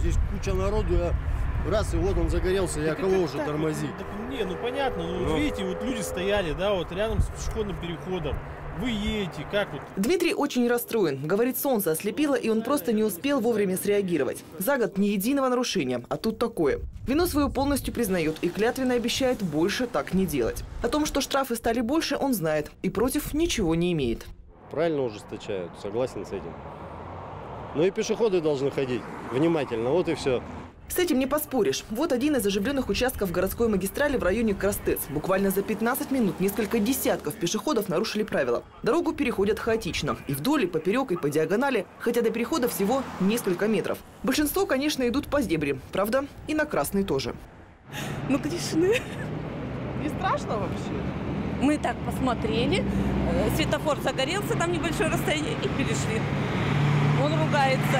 Здесь куча народу, раз, и вот он загорелся, я кого уже тормозить? Не, ну понятно, ну видите, вот люди стояли, да, вот рядом с пешеходным переходом. Вы едете, как вот? Дмитрий очень расстроен. Говорит, солнце ослепило, и он просто не успел вовремя среагировать. За год ни единого нарушения, а тут такое. Вину свою полностью признает и клятвенно обещает больше так не делать. О том, что штрафы стали больше, он знает и против ничего не имеет. Правильно ужесточают, согласен с этим. Но и пешеходы должны ходить внимательно, вот и все. С этим не поспоришь. Вот один из оживленных участков городской магистрали в районе Крастец. Буквально за 15 минут несколько десятков пешеходов нарушили правила. Дорогу переходят хаотично. И вдоль, и поперек, и по диагонали. Хотя до перехода всего несколько метров. Большинство, конечно, идут по зебре. Правда, и на красный тоже. Мы грешны. Не страшно вообще? Мы так посмотрели. Светофор загорелся, там небольшое расстояние, и перешли. Он ругается.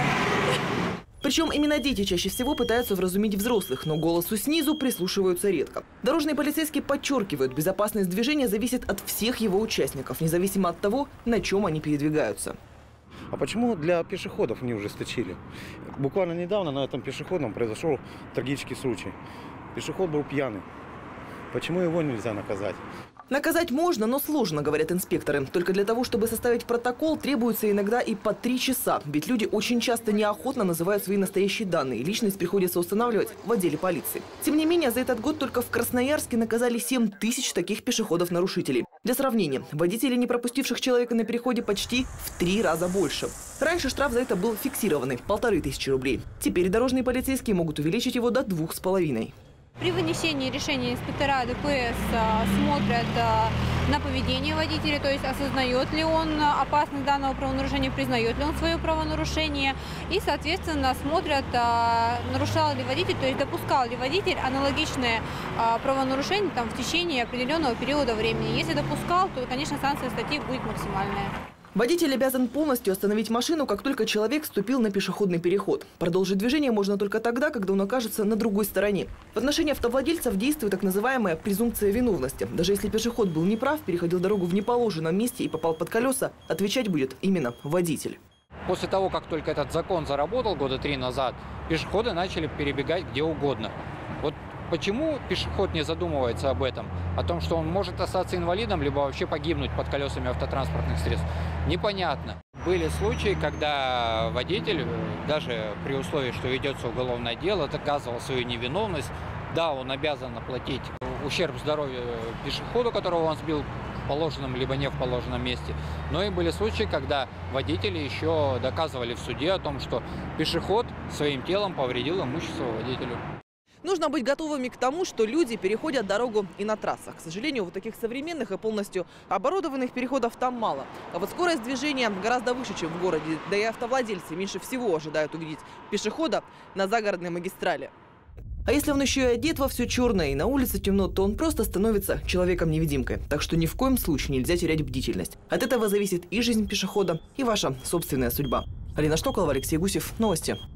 Причем именно дети чаще всего пытаются вразумить взрослых, но голосу снизу прислушиваются редко. Дорожные полицейские подчеркивают, безопасность движения зависит от всех его участников, независимо от того, на чем они передвигаются. А почему для пешеходов не ужесточили? Буквально недавно на этом пешеходном произошел трагический случай. Пешеход был пьяный. Почему его нельзя наказать? Наказать можно, но сложно, говорят инспекторы. Только для того, чтобы составить протокол, требуется иногда и по 3 часа. Ведь люди очень часто неохотно называют свои настоящие данные. Личность приходится устанавливать в отделе полиции. Тем не менее, за этот год только в Красноярске наказали 7 тысяч таких пешеходов-нарушителей. Для сравнения, водителей, не пропустивших человека на переходе, почти в 3 раза больше. Раньше штраф за это был фиксированный – 1500 рублей. Теперь дорожные полицейские могут увеличить его до 2500. При вынесении решения инспектора ДПС смотрят на поведение водителя, то есть осознает ли он опасность данного правонарушения, признает ли он свое правонарушение. И, соответственно, смотрят, нарушал ли водитель, то есть допускал ли водитель аналогичное правонарушение там, в течение определенного периода времени. Если допускал, то, конечно, санкция статьи будет максимальная. Водитель обязан полностью остановить машину, как только человек вступил на пешеходный переход. Продолжить движение можно только тогда, когда он окажется на другой стороне. В отношении автовладельцев действует так называемая презумпция виновности. Даже если пешеход был неправ, переходил дорогу в неположенном месте и попал под колеса, отвечать будет именно водитель. После того, как только этот закон заработал года 3 назад, пешеходы начали перебегать где угодно. Вот почему пешеход не задумывается об этом? О том, что он может остаться инвалидом, либо вообще погибнуть под колесами автотранспортных средств? Непонятно. Были случаи, когда водитель, даже при условии, что ведется уголовное дело, доказывал свою невиновность. Да, он обязан оплатить ущерб здоровью пешеходу, которого он сбил в положенном либо не в положенном месте. Но и были случаи, когда водители еще доказывали в суде о том, что пешеход своим телом повредил имущество водителю. Нужно быть готовыми к тому, что люди переходят дорогу и на трассах. К сожалению, вот таких современных и полностью оборудованных переходов там мало. А вот скорость движения гораздо выше, чем в городе. Да и автовладельцы меньше всего ожидают увидеть пешехода на загородной магистрали. А если он еще и одет во все черное и на улице темно, то он просто становится человеком-невидимкой. Так что ни в коем случае нельзя терять бдительность. От этого зависит и жизнь пешехода, и ваша собственная судьба. Алина Штоколова, Алексей Гусев. Новости.